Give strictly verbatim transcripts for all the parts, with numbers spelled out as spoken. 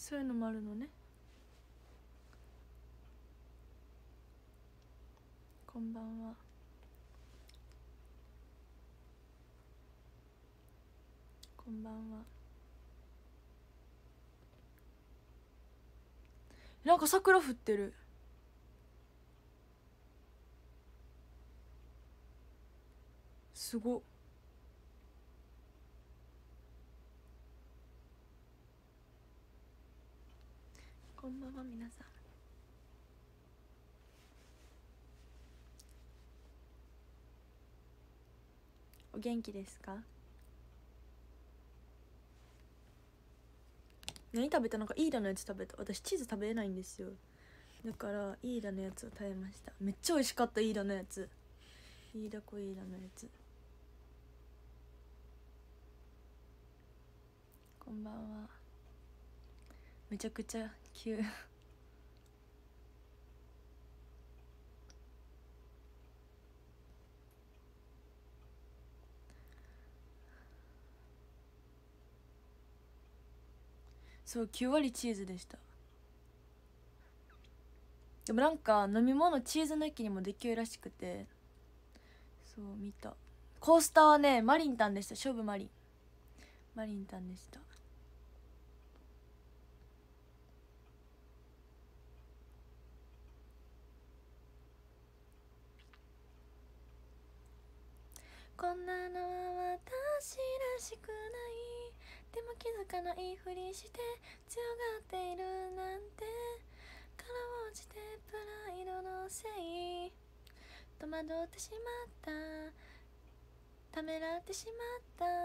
そういうのもあるのね。こんばんは。こんばんは。なんか桜降ってる。すごっ。こんばんは皆さん。お元気ですか？何食べたのか、イーダのやつ食べた。私チーズ食べれないんですよ。だからイーダのやつを食べました。めっちゃ美味しかった。イーダのやつ、イーダコイーダのやつ。こんばんは。めちゃくちゃ急そうきゅう割チーズでした。でもなんか飲み物チーズ抜きにもできるらしくて、そう見た。コースターはねマリンタンでした。勝負マリンマリンタンでした。こんなのは私らしくない、でも気づかないふりして強がっているなんて、から落ちてプライドのせい、戸惑ってしまった、ためらってしまった、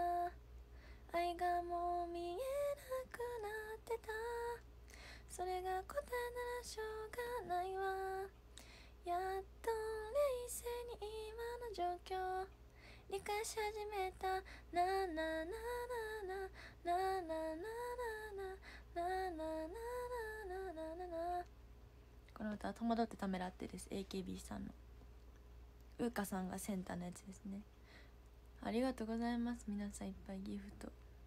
愛がもう見えなくなってた、それが答えならしょうがないわ、やっと冷静に今の状況理解し始めた、ななななななななななななななな。この歌は戸惑ってためらってです。 エーケービー さんのうーかさんがセンターのやつですね。ありがとうございます。皆さんいっぱいギフト。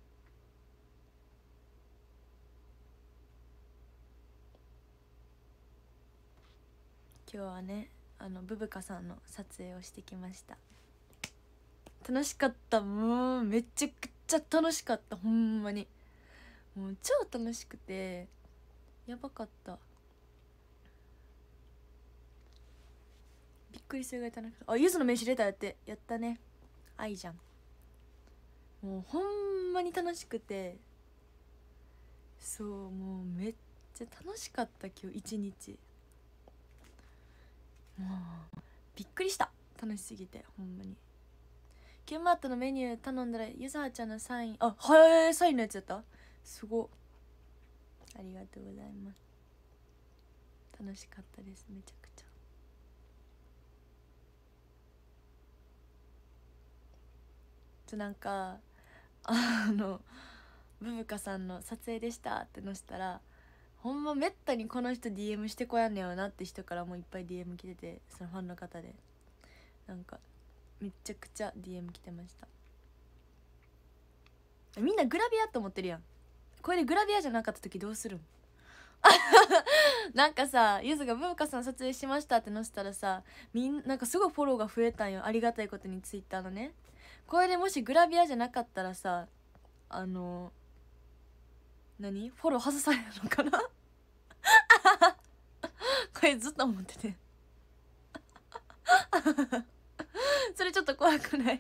今日はねあのブブカさんの撮影をしてきました。楽しかった。もうめちゃくちゃ楽しかった。ほんまにもう超楽しくてやばかった。びっくりするぐらい楽しかった。あ、ゆずの名刺レターやってやったね。愛じゃん。もうほんまに楽しくて、そうもうめっちゃ楽しかった。今日一日もうびっくりした。楽しすぎてほんまに。キュンマートのメニュー頼んだらゆずはちゃんのサイン、あ、はい、サインのやつやった。すご、ありがとうございます。楽しかったです。めちゃくちゃ。となんかあのブブカさんの撮影でしたって載せたら、ほんまめったにこの人 ディーエム してこやんねやろなって人からもいっぱい ディーエム 来てて、そのファンの方でなんかめちゃくちゃ ディーエム 来てました。みんなグラビアって思ってるやん。これでグラビアじゃなかった時どうするんなんかさ、ゆずがブブカさん撮影しましたって載せたらさ、みんなんかすごいフォローが増えたんよ。ありがたいことにツイッターのね。これでもしグラビアじゃなかったらさ、あの何フォロー外されるのかなこれずっと思っててそれちょっと怖くない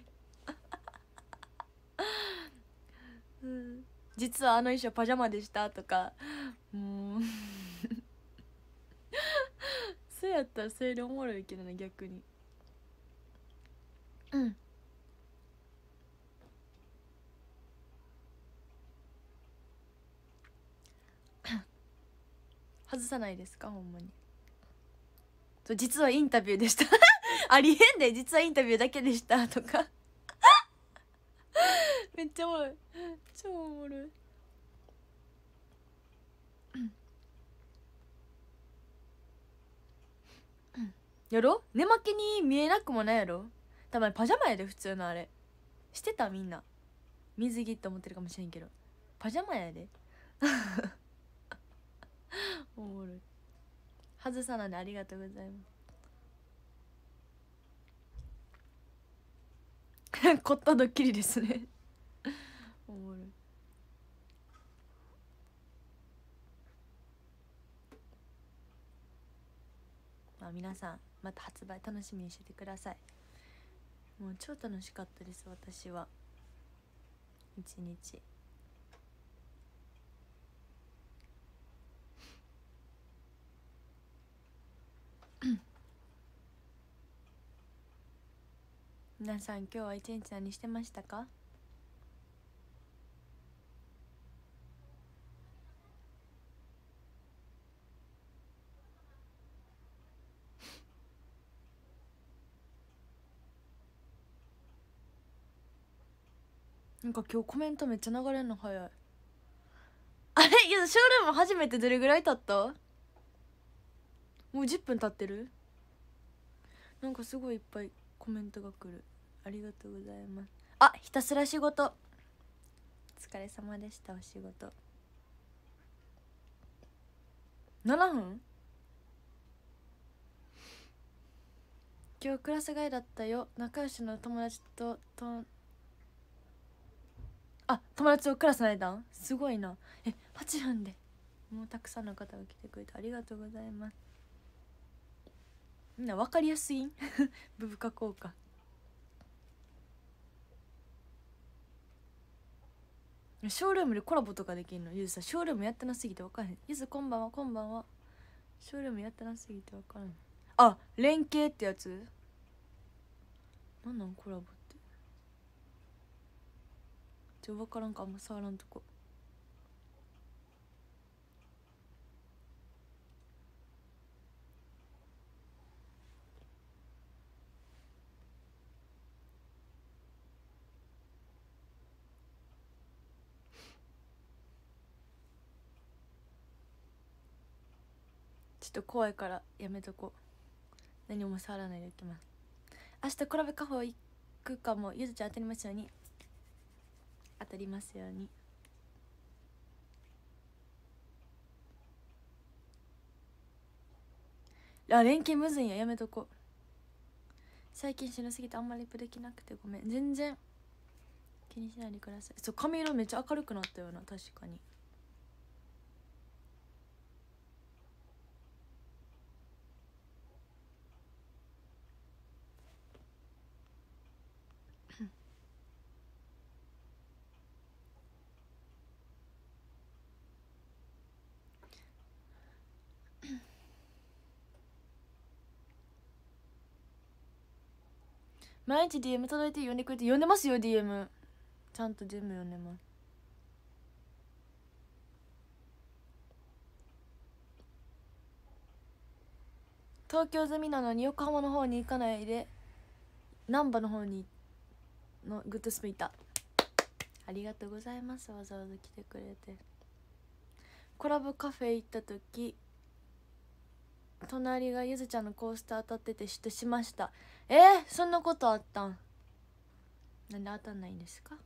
うん、実はあの衣装パジャマでしたとか、もうそうやったらそれでおもろいけどね、逆に。うん外さないですかほんまに。実はインタビューでしたありえんで、実はインタビューだけでしたとかめっちゃおもろい、超おもろいやろ。寝巻きに見えなくもないやろ。たまにパジャマやで普通のあれ。してたみんな水着って思ってるかもしれんけどパジャマやでおもろい。外さないでありがとうございます凝ったドッキリですねおもろい。まあ皆さんまた発売楽しみにしててください。もう超楽しかったです私は一日。皆さん今日は一日何してましたか？なんか今日コメントめっちゃ流れるの早い。あれ、いやショールーム初めてどれぐらい経った？もうじゅっぷん経ってる？なんかすごいいっぱいコメントが来る。ありがとうございます。あ、ひたすら仕事お疲れ様でした。お仕事ななふん。今日クラス替えだったよ。仲良しの友達ととあ、友達とクラスの間すごいな。え、はちふんでもうたくさんの方が来てくれてありがとうございます。みんな分かりやすいんブブカ効果。ショールームでコラボとかできるの？ゆずさ、ショールームやってなすぎて分からへん。ゆずこんばんは、こんばんは。ショールームやってなすぎて分からん。あ、連携ってやつなんなんコラボって。ちょ分からんかあんま触らんとこ。ちょっと怖いからやめとこう。何も触らないでおきます。明日コラボカフェ行くかも。ゆずちゃん当たりますように。当たりますように。あ、連携むずいんや、やめとこう。最近死ぬすぎてあんまりリプできなくてごめん。全然気にしないでください。そう、髪色めっちゃ明るくなったよな、確かに。毎日 ディーエム 届いて読んでくれて、読んでますよ ディーエム。 ちゃんと全部読んでます。東京済みなのに横浜の方に行かないで難波の方にのグッドスピーターありがとうございます。わざわざ来てくれて。コラボカフェ行った時隣がゆずちゃんのコースター当たってて嫉妬しました。えー、そんなことあったん？なんで当たんないんですか？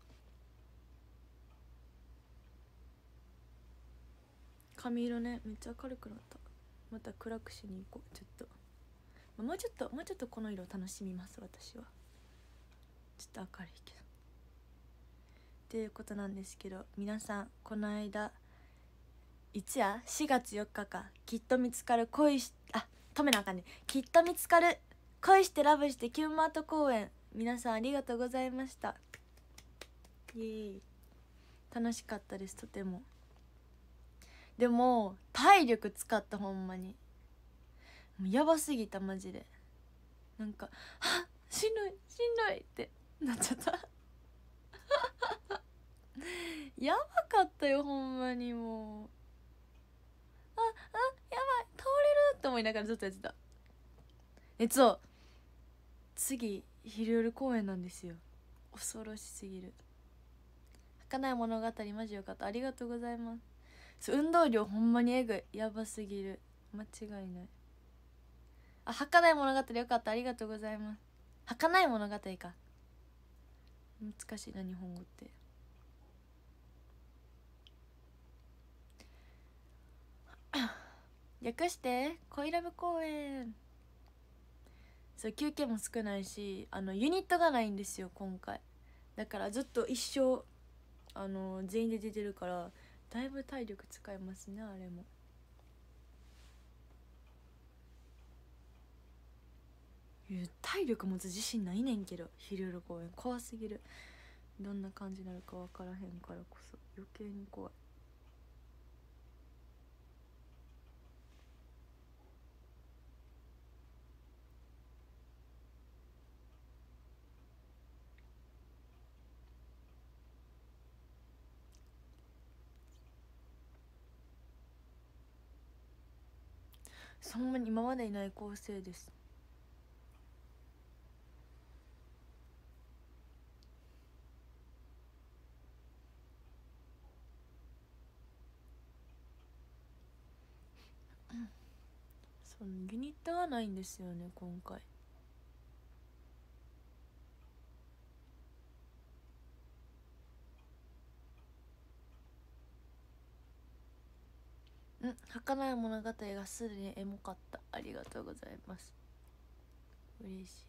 髪色ねめっちゃ明るくなった。また暗くしに行こう。ちょっともうちょっともうちょっとこの色楽しみます。私はちょっと明るいけどっていうことなんですけど、皆さんこの間いつやしがつよっかか、きっと見つかる恋しあ止めなあかんね。きっと見つかる恋してラブしてキュンマート公演、皆さんありがとうございました。イエーイ、楽しかったです。とても。でも体力使った、ほんまにもうやばすぎたマジで。なんかはっしんどいしんどいってなっちゃったやばかったよほんまに。もうああやばい倒れるって思いながらずっとやってた。えそう次昼夜公演なんですよ。恐ろしすぎる。儚い物語マジよかった。ありがとうございます。運動量ほんまにえぐい、やばすぎる、間違いない。あ、儚い物語よかった。ありがとうございます。儚い物語か、難しいな日本語って。 略して恋ラブ公演。そう休憩も少ないし、あのユニットがないんですよ今回。だからずっと一生あの全員で出てるから、だいぶ体力使いますねあれも。体力持つ自信ないねんけど、昼夜公演怖すぎる。どんな感じになるか分からへんからこそ余計に怖い。そんなに今までいない構成です。そのユニットがないんですよね今回。ん儚い物語がすでにエモかった。ありがとうございます。嬉しい。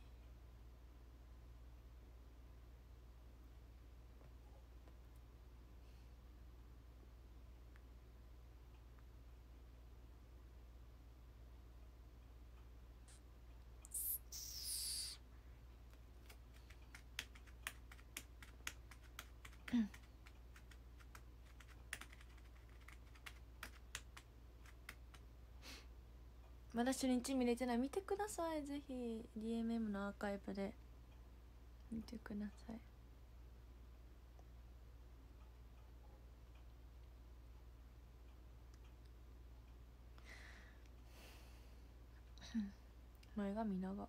まだ初日見れてない、見てください。ぜひ ディーエムエム のアーカイブで見てください。前髪長。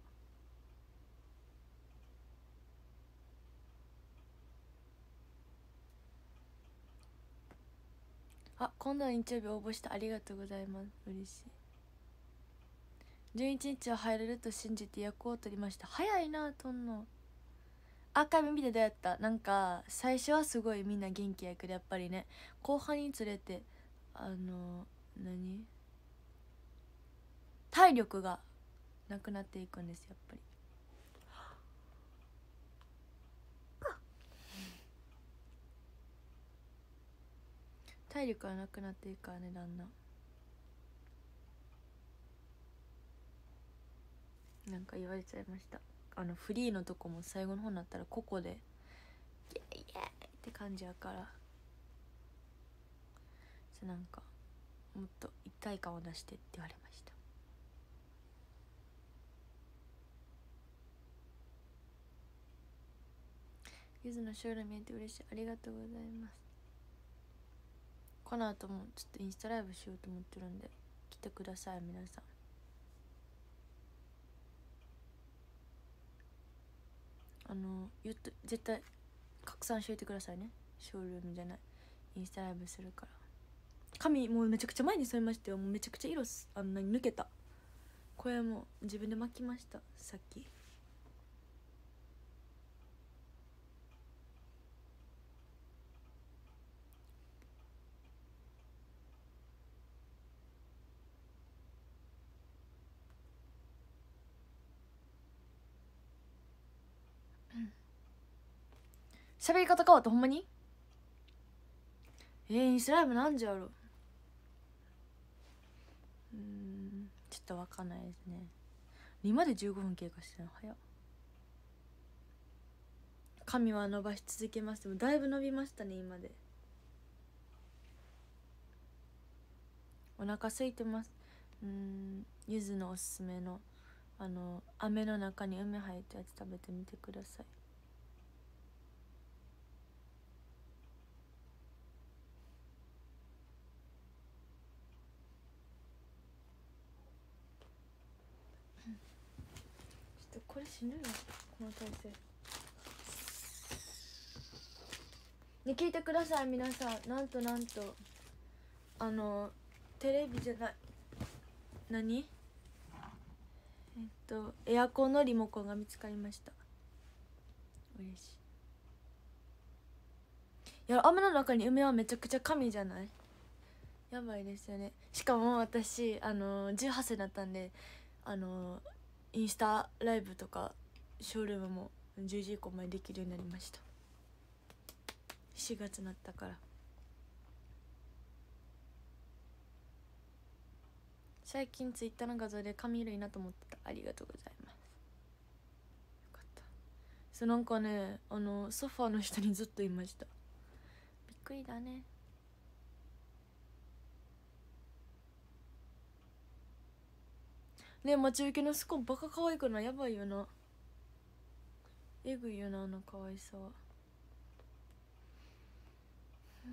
あ、今度の日曜日応募した。ありがとうございます。嬉しい。じゅういちにちは入れると信じて役を取りました。早いなとんの。アーカイブ見てどうやった？なんか最初はすごいみんな元気やけど、やっぱりね後半につれてあの何体力がなくなっていくんです。やっぱり体力がなくなっていくからね、だんだん。なんか言われちゃいました。あのフリーのとこも最後の方になったらここでイエイイエイって感じやから、なんかもっと一体感を出してって言われました。ゆずのショール見えて嬉しい。ありがとうございます。この後もちょっとインスタライブしようと思ってるんで来てください皆さん。あの言っと絶対拡散しといてくださいね。ショールームじゃない、インスタライブするから。髪もうめちゃくちゃ前に添えましたよ。もうめちゃくちゃ色あんなに抜けた。これも自分で巻きましたさっき。喋り方変わったほんまに。えー、インスタライブ何時やろ。うんちょっと分かんないですね。今でじゅうごふん経過してるの早っ。髪は伸ばし続けます。でもだいぶ伸びましたね今で。お腹空いてます。うん、ゆずのおすすめのあの飴の中に梅入ったやつ食べてみてください。ちょっとこれ死ぬよこの体勢ね。聞いてください皆さん。なんとなんとあのテレビじゃない何えっとエアコンのリモコンが見つかりました。嬉しい。いや飴の中に梅はめちゃくちゃ神じゃない？ やばいですよね。しかも私あのじゅうはっさいになったんで、あのインスタライブとかショールームもじゅうじ以降までできるようになりました。しがつになったから。最近ツイッターの画像で髪色いいなと思ってた。ありがとうございます。よかった。そう、なんかね、あのソファーの下にずっといました。びっくりだね。ねえ、待ち受けのスコーンバカ可愛くない？やばいよな。えぐいよな、あの可愛さは。うん、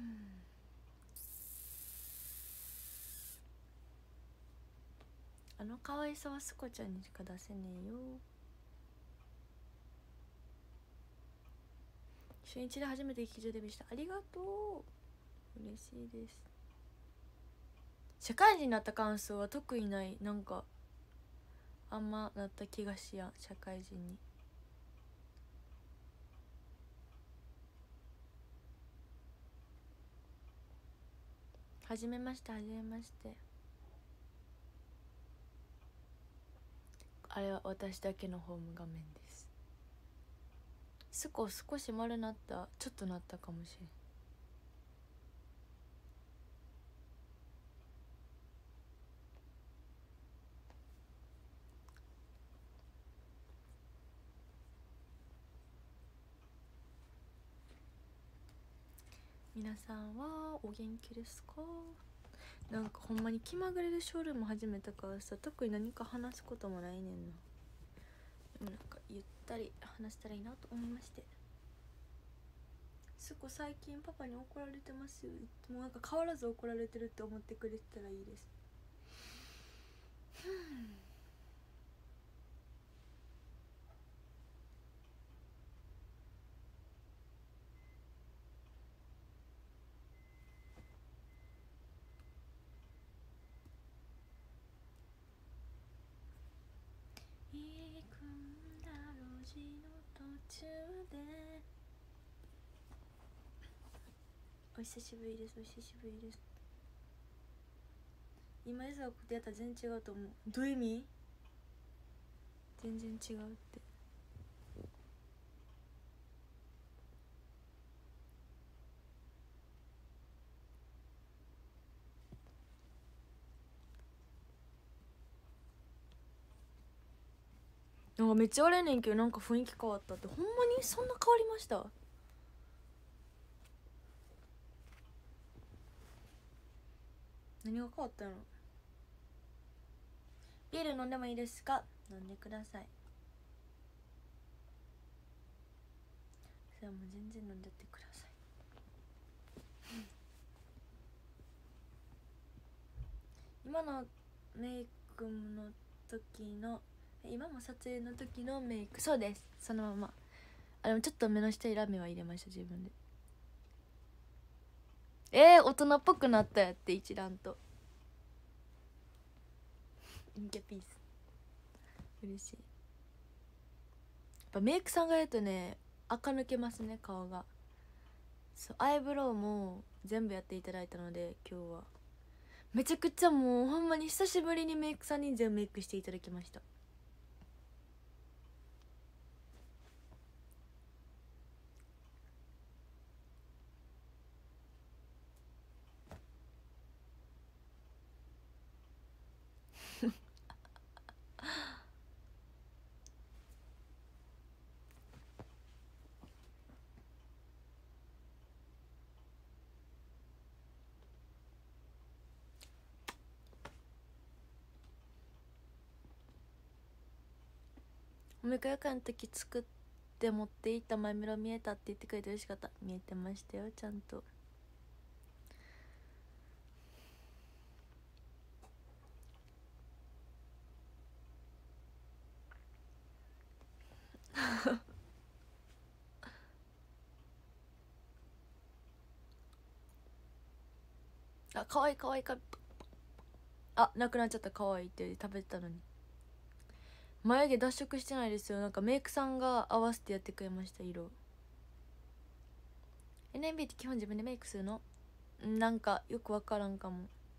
あの可愛さはスコちゃんにしか出せねえよ。週一で初めて劇場デビューした。ありがとう、嬉しいです。社会人になった感想は特にない。なんかあんまなった気がしやん、社会人に。はじめまして、はじめまして。あれは私だけのホーム画面です。スコ少し丸なった。ちょっとなったかもしれん。皆さんはお元気ですか？なんかほんまに気まぐれでショールーム始めたからさ、特に何か話すこともないねんな。でもなんかゆったり話したらいいなと思いまして。すこ最近パパに怒られてますよ。もうなんか変わらず怒られてるって思ってくれてたらいいです。行くんだ路地の途中で。お久しぶりです、お久しぶりです。今江沢ことやったら全然違うと思う。どういう意味？全然違うって。なんかめっちゃ悪いねんけど、なんか雰囲気変わったって。ほんまにそんな変わりました？何が変わったの？ビール飲んでもいいですか？飲んでください。それはもう全然飲んでってください。今のメイクの時の、今も撮影の時のメイク、そうです、そのまま。あ、でもちょっと目の下にラメは入れました、自分で。えー、大人っぽくなったやって、一段と。インケピース嬉しい。やっぱメイクさんがやるとね、垢抜けますね、顔が。そう、アイブロウも全部やっていただいたので、今日はめちゃくちゃもうほんまに久しぶりにメイクさんに全部メイクしていただきました。おめかよかの時作って持っていったマイメロ見えたって言ってくれて嬉しかった。見えてましたよ、ちゃんと。あ、かわいいかわいいか。あ、なくなっちゃった。かわいいって食べてたのに。眉毛脱色してないですよ。なんかメイクさんが合わせてやってくれました、色。 エヌエムビー って基本自分でメイクするの？なんかよくわからんかも。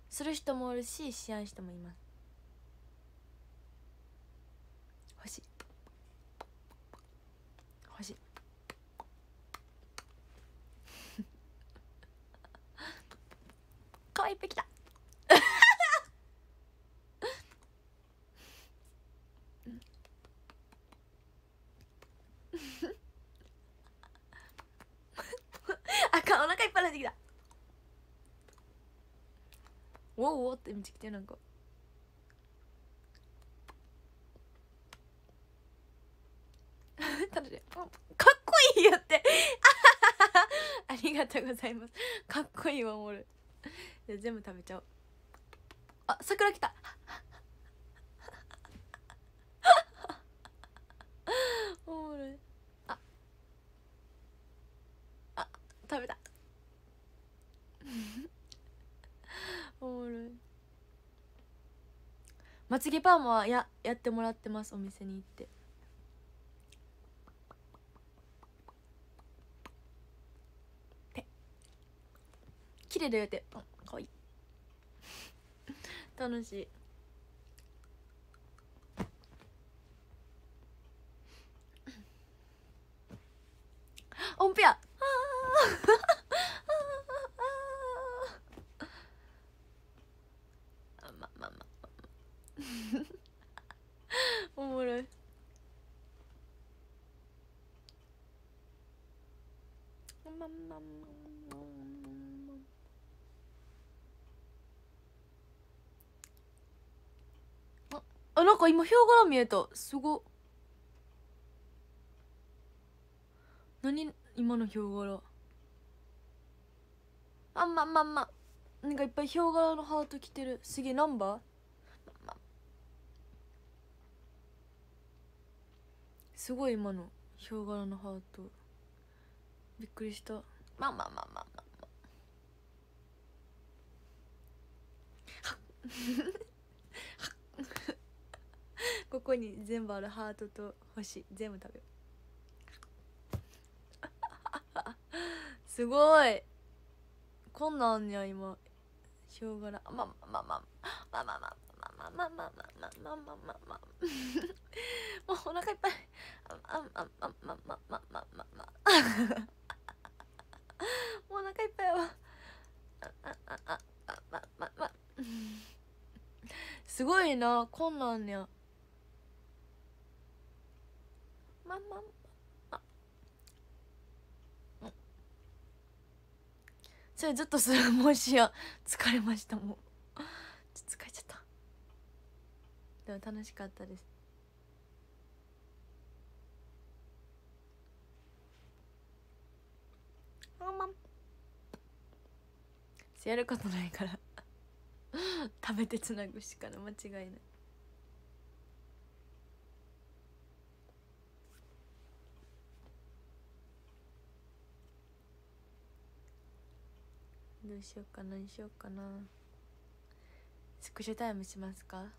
する人もおるししやん人もいます。欲しい欲しいかわいいいっぱい来たあかん、お腹いっぱいになってきた。おおおってめっちゃ来てる。なんか楽しい。かっこいいよってありがとうございます。かっこいいわ、おる。じゃ全部食べちゃおう。あ、桜来たおもろい。ああ、食べたおもろい。まつげパーマはややってもらってます。お店に行ってペ綺麗だよって。うん、かわいい楽しい。音符やああまままおもろい。まままああ、なんか今ヒョウ柄見えた。すご。何今のヒョウ柄。あんままんまなんかいっぱいヒョウ柄のハート着てる。すげえ。ナンバー、ま、すごい今のヒョウ柄のハートびっくりした。まあまあまあまあまあまあここに全部あるハートと星全部食べようすごい。こんなんあんにゃ今ヒョウ柄。まあまあまあまあまあまあまあまあまあまあまあまあまあまあまあまあもうお腹いっぱい。あああああまあまあまあまあまあまあもうお腹いっぱいはあああああまあまあまあすごいな。こんなんにゃまあまあまあそれずっとする。もしや疲れました。もうちょっと疲れちゃった。でも楽しかったです。あんまんやることないから食べてつなぐしかない。間違いない。どうしようかな。何しようかな。スクショタイムしますか。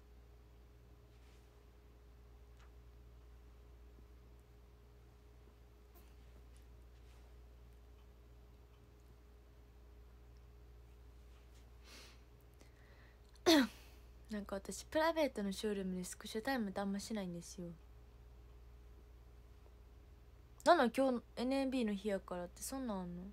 なんか私プライベートのショールームでスクショタイムってあんましないんですよ。なの今日 エヌエービー の日やからってそんなんあんの。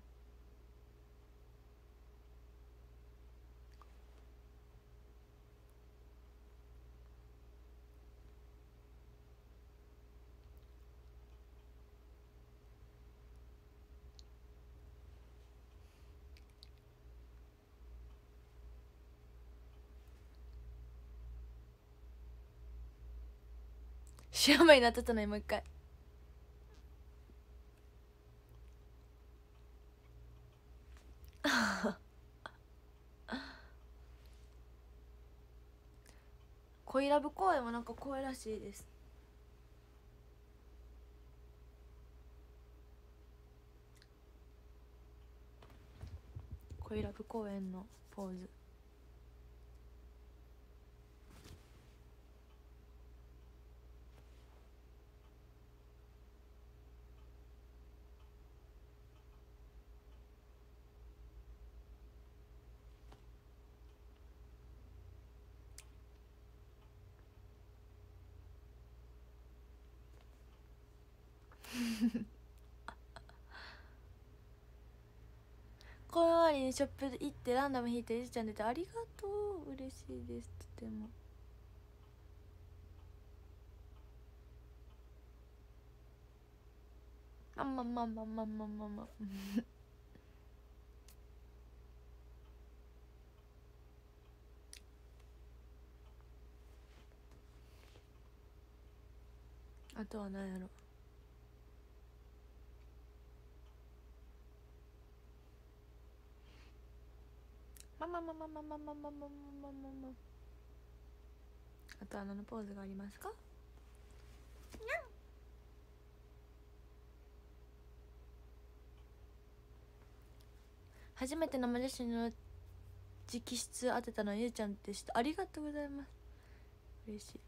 幸せになってたのにもう一回恋ラブ公演もなんか怖いらしいです。恋ラブ公演のポーズ。 公演終わりにショップで行ってランダム引いてゆずちゃん出てありがとう、嬉しいです。とてもまんまんまんまんまんまんまんまんあとは何やろ。まんまんまんまんまんまんまんまんまんまんまんまんまん。あとは何のポーズがありますか。初めて生写真の直筆当てたのはゆうちゃんってしてありがとうございます。嬉しい。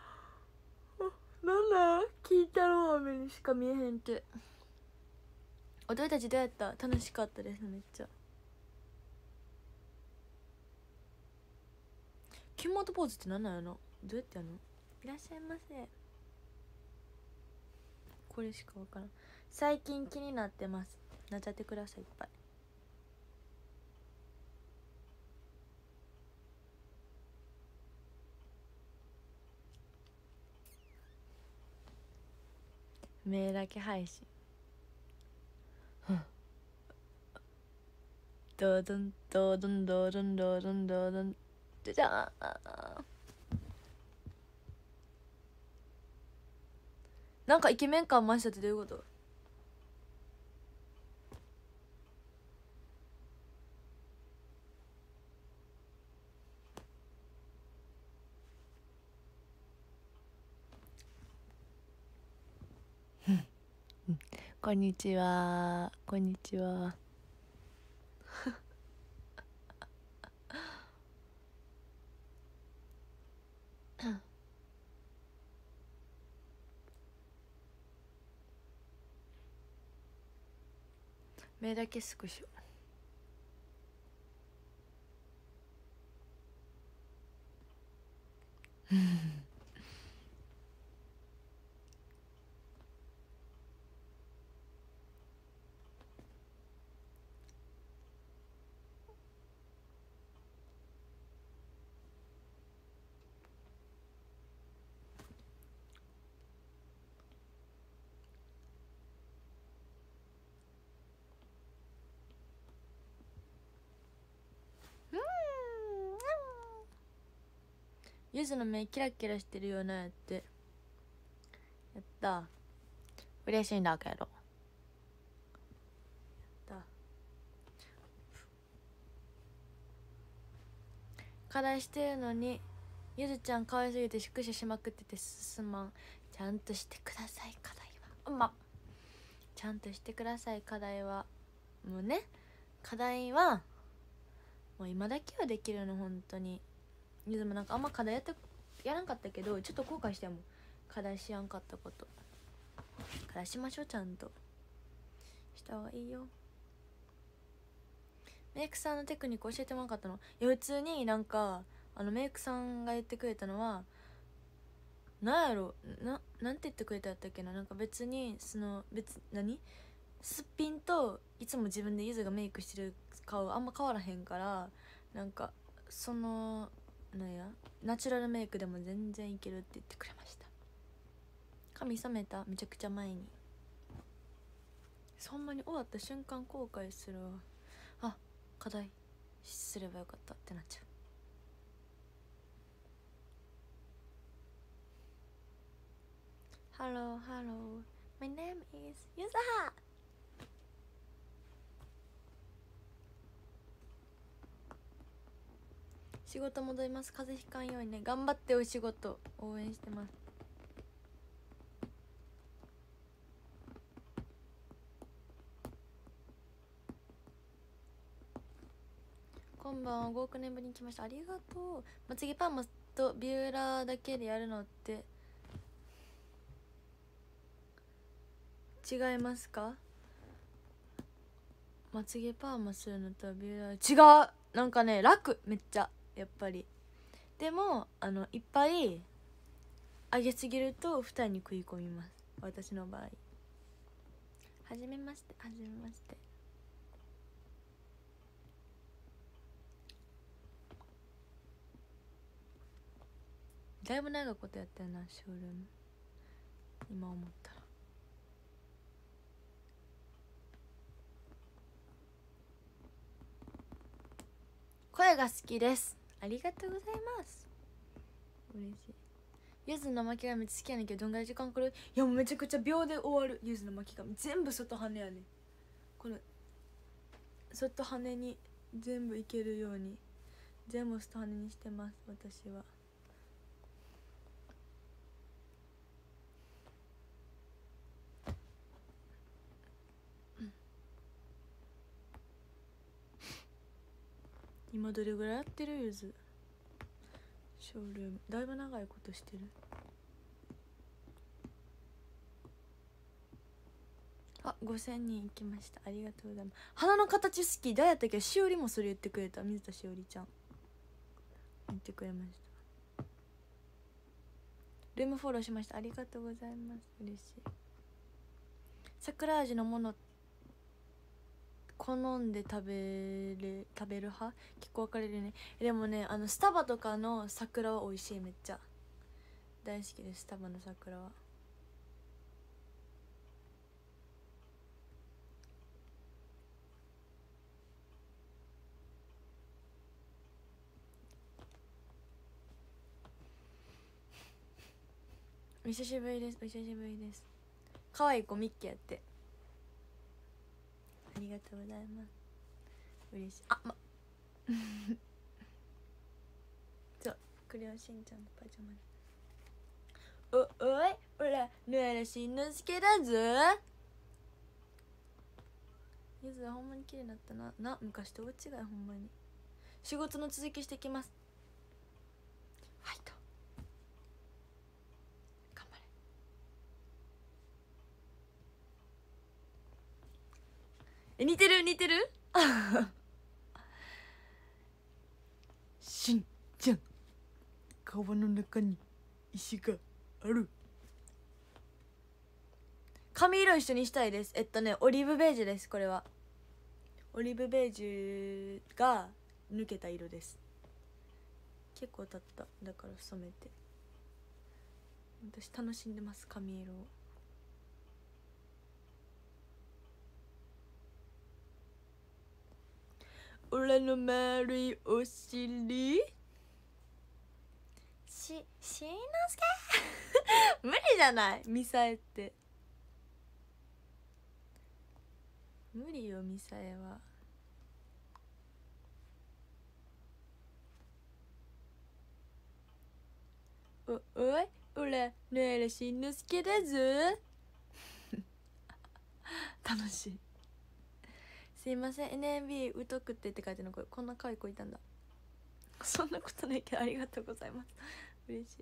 なんだ聞いたろう目にしか見えへんって。踊りたちどうやった？楽しかったです。めっちゃキュンモートポーズって何なんやろ。どうやってやるの。いらっしゃいませ。これしかわからん。最近気になってます。なっちゃってください。いっぱい目だけ配信ドドンドドンドドンドドンドドンじゃじゃーん。なんかイケメン感増したってどういうこと。こんにちはこんにちは目だけスクショゆずの目キラキラしてるようなやってやった。嬉しいんだけどやった。課題してるのにゆずちゃん可愛すぎて宿舎しまくってて進まん。ちゃんとしてください課題は。うんまちゃんとしてください課題は。もうね課題はもう今だけはできるの本当に。ゆずもなんかあんま課題やってやらんかったけどちょっと後悔しても課題しやんかったこと。課題しましょう。ちゃんとした方がいいよ。メイクさんのテクニック教えてもらかったの。いや普通になんかあのメイクさんが言ってくれたのはなんやろな、なんて言ってくれたやったっけな。なんか別にその別何すっぴんといつも自分でゆずがメイクしてる顔あんま変わらへんから、なんかそのなんやナチュラルメイクでも全然いけるって言ってくれました。髪染めためちゃくちゃ前に。そんなに終わった瞬間後悔するわ。あ課題すればよかったってなっちゃう。Hello, hello. My name is Yuza. 仕事戻ります。風邪ひかんようにね。頑張ってお仕事応援してます。こんばんは。ごおくねんぶりに来ました。ありがとう。まつげパーマとビューラーだけでやるのって違いますか。まつげパーマするのとビューラー違う。なんかね楽めっちゃやっぱり。でもあのいっぱい上げすぎると二重に食い込みます私の場合。 はじめまして、はじめまして。だいぶ長いことやったよな、ショールーム。今思ったら声が好きです。ありがとうございます。嬉しい。ゆずの巻き髪好きやねんけど、どんぐらい時間かかる？いやもうめちゃくちゃ秒で終わる。ゆずの巻き髪全部外羽やねん。この外羽に全部いけるように全部外羽にしてます、私は。今どれぐらいやってる？ゆずショールームだいぶ長いことしてる。あ、ごせんにんいきました。ありがとうございます。花の形好き。誰やったっけ？しおりもそれ言ってくれた。水田しおりちゃん言ってくれました。ルームフォローしました。ありがとうございます。嬉しい。桜味のもの好んで食べる食べる派結構分かれるね。でもね、あのスタバとかの桜は美味しい。めっちゃ大好きです、スタバの桜は。お久しぶりです。お久しぶりです。可愛い子ミッキーやって。ありがとうございます。嬉しい。あ、まそうクレヨンしんちゃんのパジャマで。おおいほらぬえらしんのすけだぞ。ゆずはほんまに綺麗だったな。な昔と大違い。ほんまに仕事の続きしてきます。ファイト頑張れ。え、似てる似てるしんちゃん川の中に石がある。髪色一緒にしたいです。えっとねオリーブベージュです。これはオリーブベージュが抜けた色です。結構経っただから染めて。私楽しんでます、髪色を。俺の丸いお尻し、しんのすけ無理じゃないミサエって。無理よミサエは。おおい俺ぬえらしんのすけだぞ楽しい。すいません エヌエムビー 疎くってって書いてるの。これこんな可愛い子いたんだ。そんなことないけどありがとうございます。嬉しい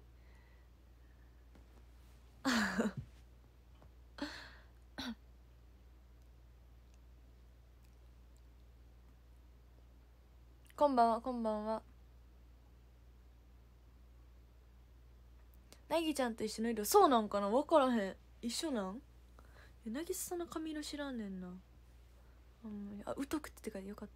こんばんは、こんばんは。なぎちゃんと一緒の色。そうなんかな、分からへん。一緒なん？え、なぎさんの髪色知らんねんな。あんまり。あ、疎くって書いてよかった。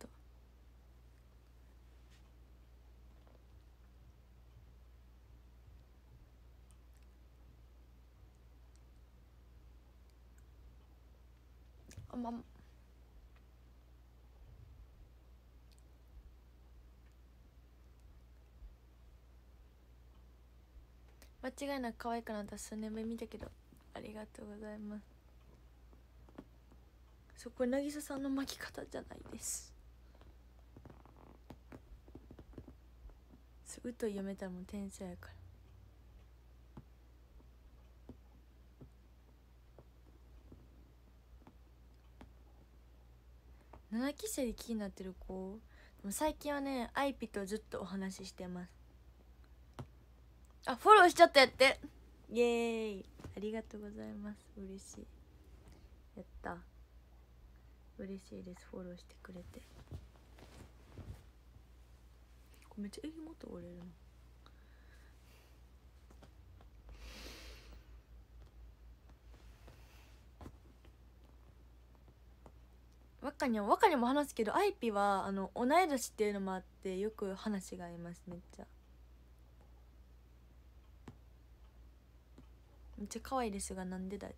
あんま間違いなく可愛くなった。数年ぶり見たけどありがとうございます。そこなぎささんの巻き方じゃないです。すぐと読めたらもう天才やから。ななきせで気になってる子。でも最近はねアイピとずっとお話ししてます。あ、フォローしちゃったやって。イエーイ、ありがとうございます。嬉しい。やった、嬉しいです。フォローしてくれて。めっちゃ襟元折れるの。 若にも若にも話すけど、アイピはあの同い年っていうのもあってよく話が合います。めっちゃめっちゃ可愛いですが、なんでだって。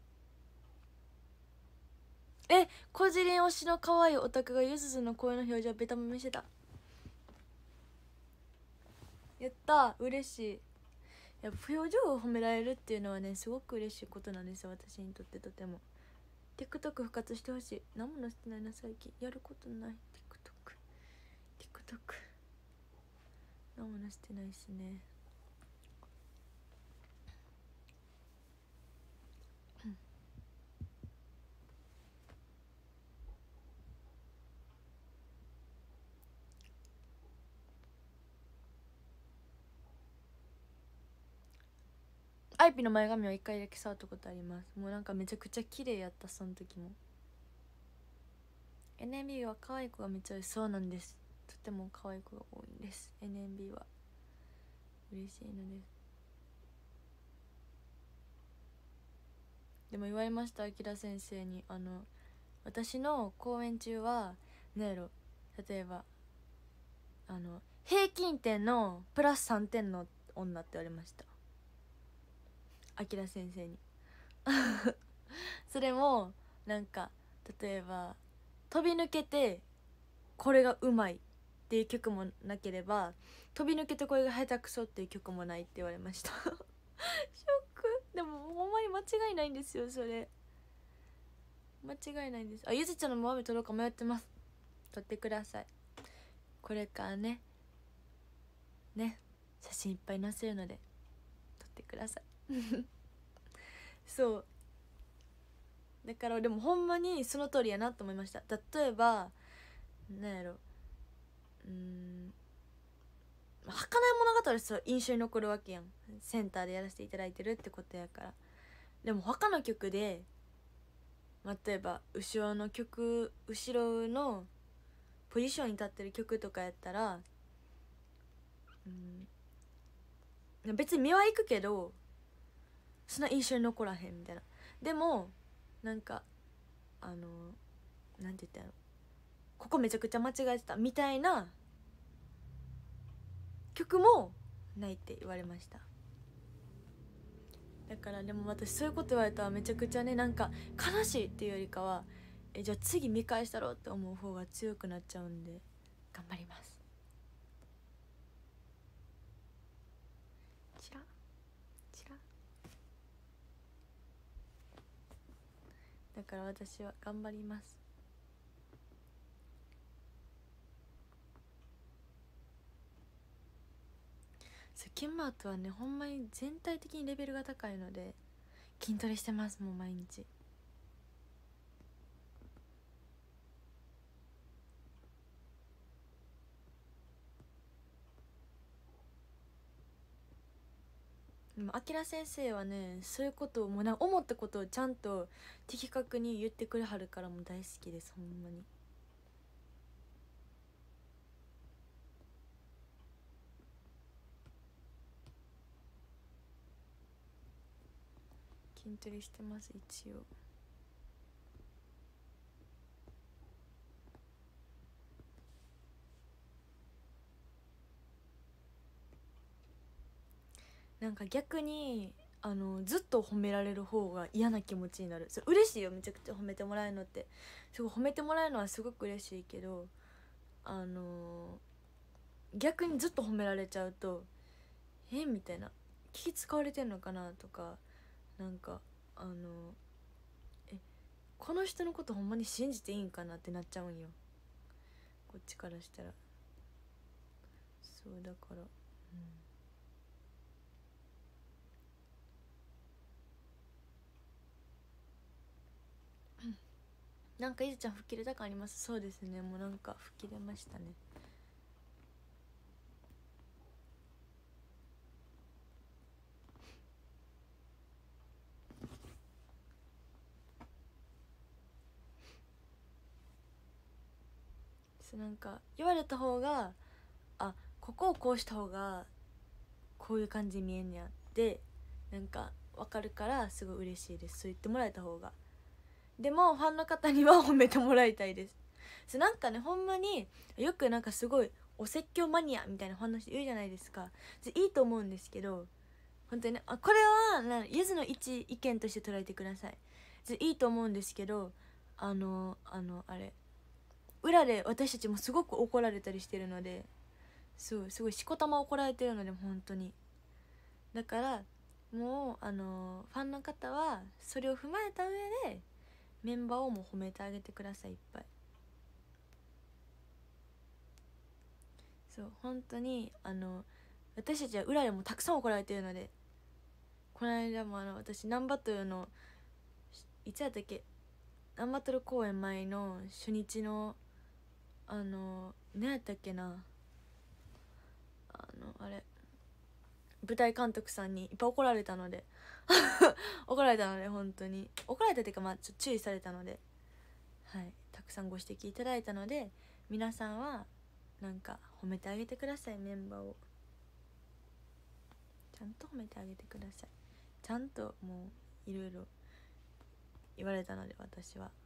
え、こじりん推しの可愛いオタクがゆずずの声の表情ベタ褒めしてた。やったー、嬉しい。やっぱ表情を褒められるっていうのはね、すごく嬉しいことなんですよ、私にとって。とても TikTok 復活してほしい。何もしてないな最近。やることない。 TikTok TikTok 何もしてないしね。アイピの前髪は一回だけ触ったことあります。もうなんかめちゃくちゃ綺麗やった。その時も エヌエムビー は可愛い子がめっちゃ多い。そうなんです、とても可愛い子が多いんです。 エヌエムビー は嬉しいのです。でも言われました、あきら先生に。あの私の公演中は何やろ、例えばあの平均点のプラスさんてんの女って言われました、あきら先生にそれもなんか例えば飛び抜けてこれがうまいっていう曲もなければ、飛び抜けてこれが下手くそっていう曲もないって言われましたショック。でもほんまに間違いないんですよ、それ間違いないんです。あ、ゆずちゃんの豆取ろうか迷ってます。取ってください。これからねね写真いっぱい載せるので撮ってくださいそうだから、でもほんまにその通りやなと思いました。例えばなんやろ、うーん儚い物語はそう印象に残るわけやん、センターでやらせていただいてるってことやから。でも他の曲で例えば後ろの曲、後ろのポジションに立ってる曲とかやったら、うん、別に目はいくけどそんな印象に残らへんみたいな。でもなんかあのなんて言ったんやろ、ここめちゃくちゃ間違えてたみたいな曲もないって言われました。だからでも私そういうこと言われたらめちゃくちゃね、なんか悲しいっていうよりかは、えじゃあ次見返したろうって思う方が強くなっちゃうんで頑張ります。チラチラだから私は頑張ります。ケンマートはねほんまに全体的にレベルが高いので筋トレしてます、もう毎日。でもあきら先生はねそういうことをもうな思ったことをちゃんと的確に言ってくれはるからもう大好きです、ほんまに。筋トレしてます一応。なんか逆にあのずっと褒められる方が嫌な気持ちになる。それ嬉しいよ、めちゃくちゃ褒めてもらえるのって。すごい褒めてもらえるのはすごく嬉しいけど、あの逆にずっと褒められちゃうとえみたいな、気使われてんのかなとか、なんかあのえこの人のことほんまに信じていいんかなってなっちゃうんよ、こっちからしたら。そうだから、うん、なんかいずちゃん吹っ切れた感あります。そうですね、もうなんか吹っ切れましたね。なんか言われた方が、あここをこうした方がこういう感じに見えんねやってなんか分かるからすごい嬉しいです。そう言ってもらえた方がでもファンの方には褒めてもらいたいです。そうなんかね、ほんまによくなんかすごいお説教マニアみたいなファンの人いるじゃないですか。いいと思うんですけど、本当にね、あこれはなゆずの一意見として捉えてください。いいと思うんですけど、あのあのあれ裏で私たちもすごく怒られたりしてるので、そうすごいしこたま怒られてるので本当に。だからもうあのファンの方はそれを踏まえた上でメンバーをもう褒めてあげてください、いっぱい。そう本当にあの私たちは裏でもたくさん怒られてるので、この間もあの私ナンバトルのいつやったっけ、ナンバトル公演前の初日のあの何やったっけな、あのあれ舞台監督さんにいっぱい怒られたので怒られたので本当に怒られたっていうか、まあちょっと注意されたので、はい、たくさんご指摘いただいたので、皆さんはなんか褒めてあげてください。メンバーをちゃんと褒めてあげてください。ちゃんともういろいろ言われたので私は。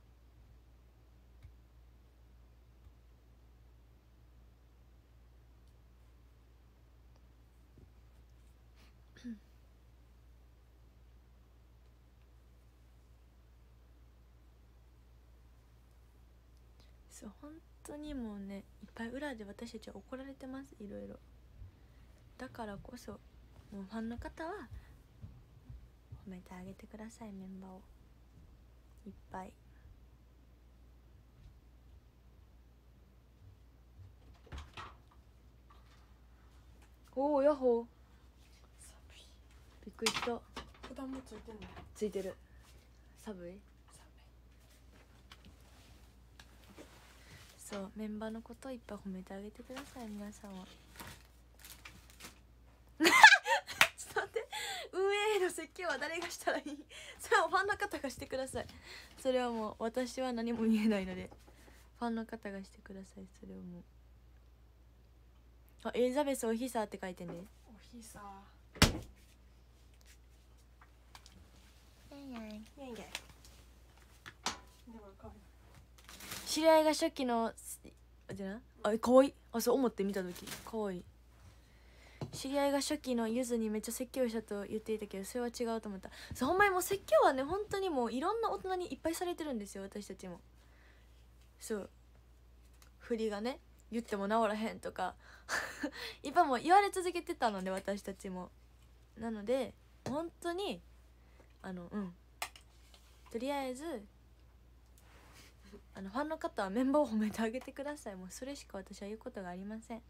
そう本当にもうね、いっぱい裏で私たちは怒られてます、いろいろ。だからこそもうファンの方は褒めてあげてください、メンバーをいっぱい。おおヤッホー、びっくりした。 普段もついてんの？ ついてる。寒い？そうメンバーのことをいっぱい褒めてあげてください、皆さんは。ちょっと待って、運営への説教は誰がしたらいい？それはファンの方がしてください。それはもう私は何も言えないのでファンの方がしてください。それをもうあ、エリザベスおひさって書いてね。 おひさやいやいやいやい。でもかわいい。 知り合いが初期のじゃなあ、かわいい。あ、そう思って見た時かわいい。知り合いが初期のゆずにめっちゃ説教したと言っていたけど、それは違うと思った。そうほんまにもう説教はね、本当にもういろんな大人にいっぱいされてるんですよ、私たちも。そう振りがね言っても治らへんとかいっぱいもう言われ続けてたので私たちも。なので本当にあのうんとりあえずあのファンの方はメンバーを褒めてあげてください。もうそれしか私は言うことがありません。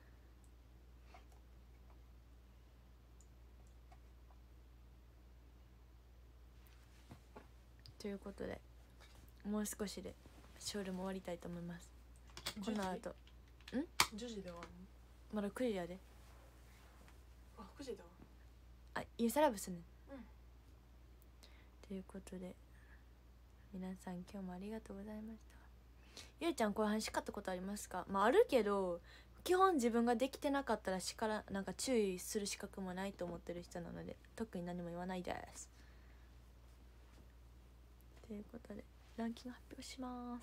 ということでもう少しでショールも終わりたいと思います。この後んじゅうじで終わるの？ まだくじやで。 あ、くじだわ。 あ、ユーサラブすんねん。 うん。 ということで皆さん今日もありがとうございました。ゆうちゃんこういう話叱ったことありますか？まああるけど基本自分ができてなかったら叱らなんか注意する資格もないと思ってる人なので特に何も言わないです。ということでランキング発表します。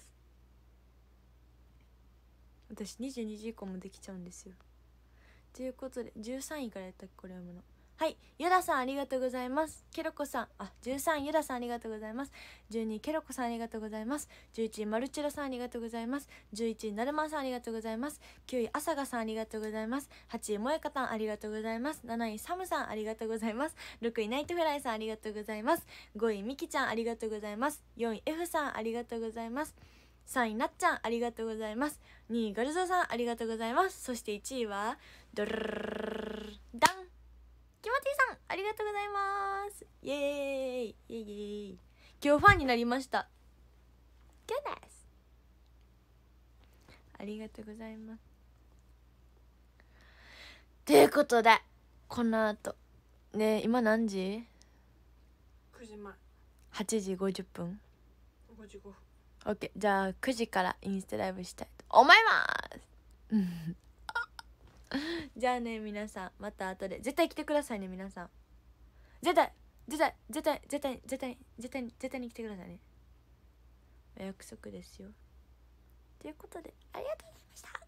私にじゅうにじ以降もできちゃうんですよ。ということでじゅうさんいからやったっけこれ読むの。はい、ゆださんありがとうございます。ケロコさん、あ、じゅうさんゆださんありがとうございます。じゅうにケロコさんありがとうございます。じゅういちマルチェロさんありがとうございます。じゅういちなるまさんありがとうございます。きゅういあさがさんありがとうございます。はちいもえかたんありがとうございます。なないサムさんありがとうございます。ろくいナイトフライさんありがとうございます。ごいみきちゃんありがとうございます。よんい F さんありがとうございます。さんいなっちゃんありがとうございます。にいガルゾさんありがとうございます。そしていちいはドルルルルルダンキモティさんありがとうございます。イエーイイエーイイエーイ。今日ファンになりました。今日です。ありがとうございます。ということでこの後ね、今何時？ くじまえ。 はちじごじゅっぷん。 ごじごふん。 オッケー、じゃあくじからインスタライブしたいと思いますじゃあね皆さんまた後で絶対来てくださいね。皆さん絶対絶対絶対絶対絶対絶対絶対に絶対に来てくださいね。 お約束ですよ。ということでありがとうございました。